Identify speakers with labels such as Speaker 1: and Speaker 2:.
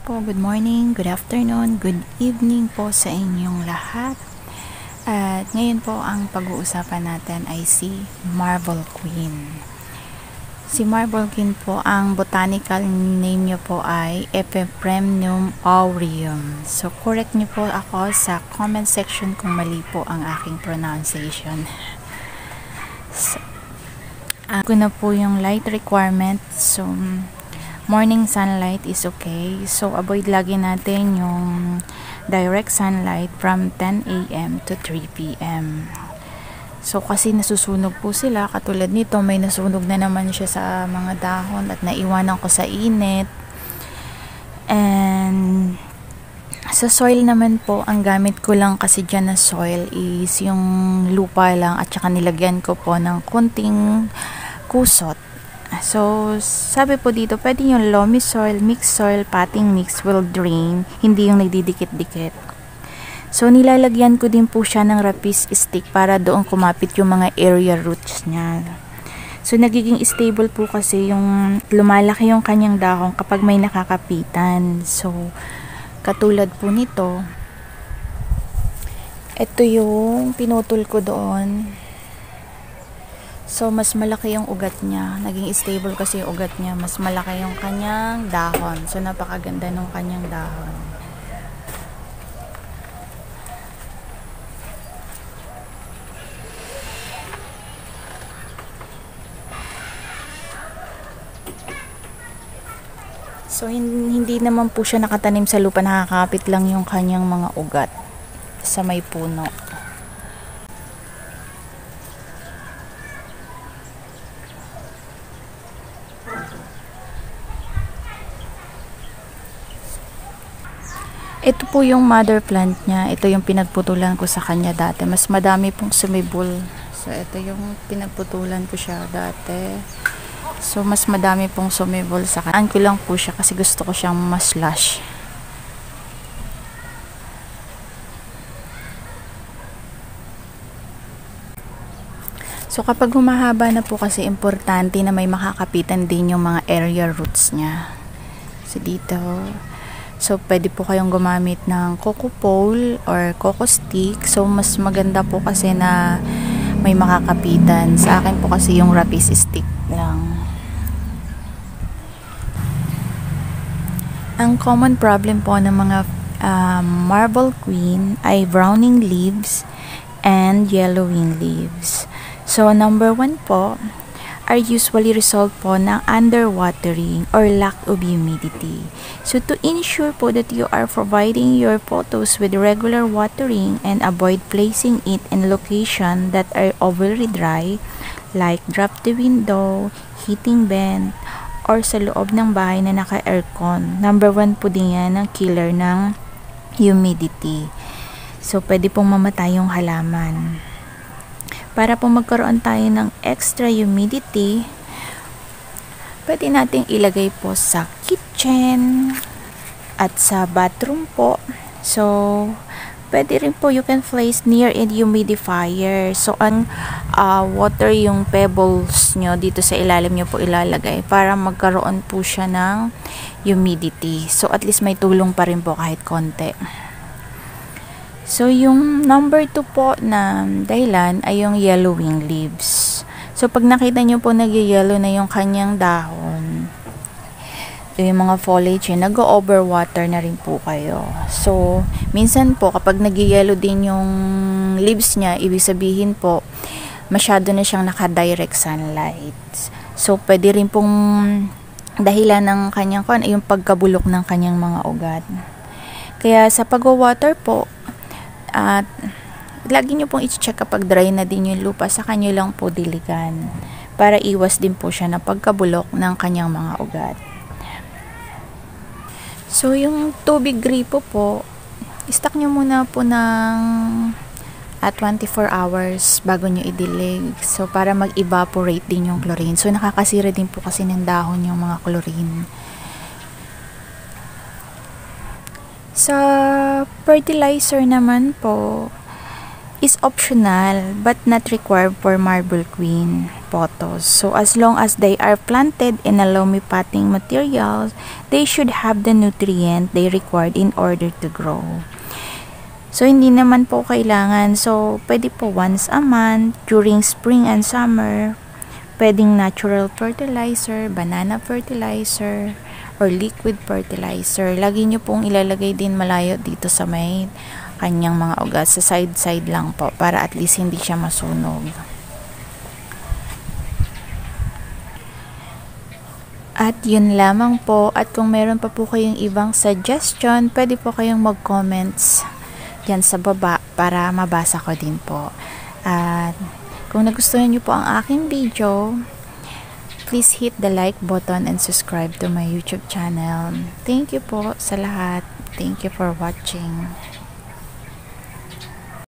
Speaker 1: po, good morning, good afternoon, good evening po sa inyong lahat. At ngayon po ang pag-uusapan natin ay si Marble Queen. Si Marble Queen po, ang botanical name niyo po ay Epipremnum aureum. So correct niyo po ako sa comment section kung mali po ang aking pronunciation. So, ko na po yung light requirement. So morning sunlight is okay. So, avoid lagi natin yung direct sunlight from 10 a.m. to 3 p.m. So, kasi nasusunog po sila. Katulad nito, may nasunog na naman siya sa mga dahon at naiwanan ko sa init. And sa soil naman po, ang gamit ko lang kasi dyan na soil is yung lupa lang at saka nilagyan ko po ng kunting kusot. So, sabi po dito, pwede yung loamy soil, mixed soil, potting mix will drain, hindi yung nagdidikit-dikit. So, nilalagyan ko din po siya ng rapis stick para doon kumapit yung mga area roots niya. So, nagiging stable po kasi yung lumalaki yung kanyang dahon kapag may nakakapitan. So, katulad po nito, ito yung pinutol ko doon. So, mas malaki yung ugat niya. Naging stable kasi yung ugat niya. Mas malaki yung kanyang dahon. So, napakaganda ng kanyang dahon. So, hindi naman po siya nakatanim sa lupa. Nakakapit lang yung kanyang mga ugat sa may puno. Ito po yung mother plant niya. Ito yung pinagputulan ko sa kanya dati. Mas madami pong sumibol. So, ito yung pinagputulan ko siya dati. So, mas madami pong sumibol sa kanya. An ko lang po siya kasi gusto ko siyang mas lush. So, kapag humahaba na po kasi importante na may makakapitan din yung mga area roots niya. So, dito. So, pwede po kayong gumamit ng coco pole or coco stick. So, mas maganda po kasi na may makakapitan. Sa akin po kasi yung rapis stick lang. Ang common problem po ng mga Marble Queen ay browning leaves and yellowing leaves. So, number 1 po are usually result po ng underwatering or lack of humidity. So, to ensure po that you are providing your photos with regular watering and avoid placing it in location that are overly dry, like drop the window, heating vent, or sa loob ng bahay na naka-aircon. Number 1 po din yan ang killer ng humidity. So, pwede pong mamatay yung halaman. Para po magkaroon tayo ng extra humidity, pwede nating ilagay po sa kitchen at sa bathroom po. So, pwede rin po you can place near a humidifier. So, ang water yung pebbles nyo dito sa ilalim nyo po ilalagay para magkaroon po siya ng humidity. So, at least may tulong pa rin po kahit konti. So, yung number 2 po na dahilan ay yung yellowing leaves. So, pag nakita nyo po nag-yellow na yung kanyang dahon, yung mga foliage, nag-overwater na rin po kayo. So, minsan po, kapag nag-yellow din yung leaves niya, ibig sabihin po, masyado na siyang naka-direct sunlight. So, pwede rin pong dahilan ng kanyang yung pagkabulok ng kanyang mga ugat. Kaya, sa pag-water po, at lagi nyo pong i-check kapag dry na din yung lupa, sa kanyo lang po diligan para iwas din po siya na pagkabulok ng kanyang mga ugat. So, yung tubig gripo po, stock nyo muna po ng 24 hours bago nyo idilig. So, para mag-evaporate din yung chlorine. So, nakakasira din po kasi ng dahon yung mga chlorine. Sa fertilizer naman po is optional but not required for Marble Queen. pothos. So as long as they are planted in a loamy potting materials, they should have the nutrient they required in order to grow. So hindi naman po kailangan. So pwede po once a month during spring and summer. Pwedeng natural fertilizer, banana fertilizer, or liquid fertilizer. Lagi nyo pong ilalagay din malayo dito sa may kanyang mga ugat. Sa side-side lang po para at least hindi siya masunog. At yun lamang po. At kung meron pa po kayong ibang suggestion, pwede po kayong mag-comments dyan sa baba para mabasa ko din po. At kung nagustuhan nyo po ang aking video, please hit the like button and subscribe to my YouTube channel. Thank you po sa lahat. Thank you for watching.